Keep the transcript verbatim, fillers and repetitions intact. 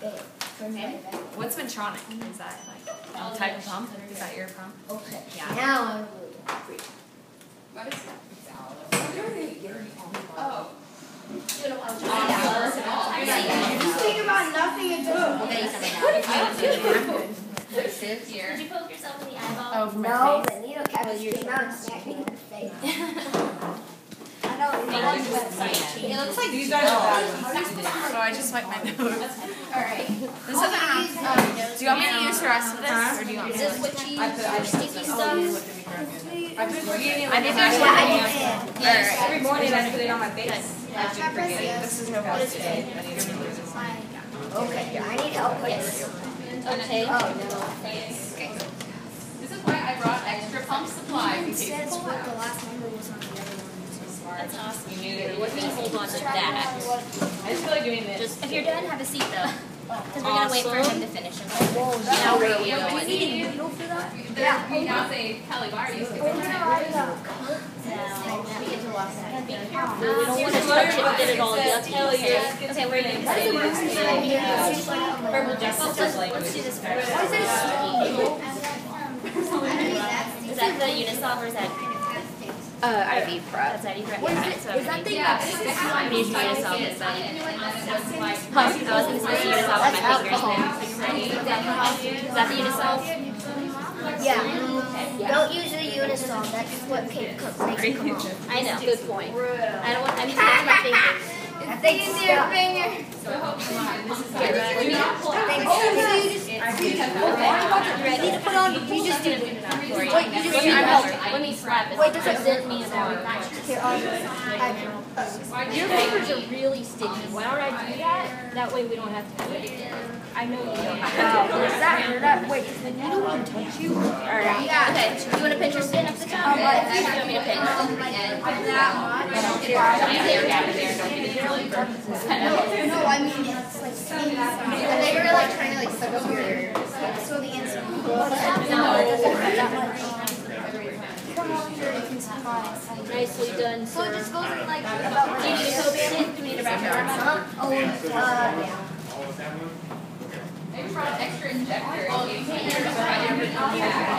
Okay. What's Medtronic? Is that like a type of pump? Is that your pump? Okay. Yeah. Now I'm What is that? Oh. You think about nothing until Fifth year. Did you poke yourself in the eyeball? Oh, for my no, face? the needle cap just came out and smacked me in the face. I don't know. It looks like These are the bad ones. So I just wipe my nose. Alright. This doesn't have. Do you want me to use the rest of this? Or do you want me Is to? this what you use for sticky stuff? I think there's Yeah, I one. did. Alright. Every morning I put it on my face. This is no best day. Okay, I need help with this. Okay. Oh, no. This is why I brought extra pump supply. It says what the last number was on the other one. That's awesome. You need to let me hold on to that. I just feel like doing this. Just if you're done, have a seat though. Because we're gonna wait for him to finish. Okay? Whoa, Now where are we do we going? need a needle for that? Yeah. You now say, Kelly, why are you skipping that? Now, we get to walk that. Be careful. We don't want to touch it and get it all yucky. Okay, okay, we're gonna That's a loose needle here. purple justice. Let's, let's do this first. Why is it a sticky needle? Is that the Unisolve or is that? Uh, I V prep. That's I V prep. What is Yeah, it? so Is that the Yeah. I'm using Unisolve this side. Huh? I was going to say Unisolve with my fingers. Is that the Unisolve? Yeah. Don't use the Unisol. That's what makes it come off. I know. Good point. I don't want. I'm using it with my fingers. I think it's your finger. So I hope you mind. This is I think so. You ready to put on? You just do it. Wait, you just do it. Let me slap it. Wait, does it Zip me down? Here, I'll Your fingers are really sticky. Why don't I do that? That way we don't have to do it again. I know you don't have to. Wow, does that hurt? That, wait, does the needle even touch you? Alright. Okay. You want to pinch your skin up the top? Or do you want me to pinch? That much? really No, no, I mean, it's like skin. They were like trying to like suck up your, so the answer. No, it doesn't hurt that much. Come on here, you can surprise. Nicely done, So sir. it just goes in like about Do like you need a Coke in it? Do we need to wrap your arm up? Huh? Oh, uh, yeah. Maybe brought an extra injector. Oh, you can't.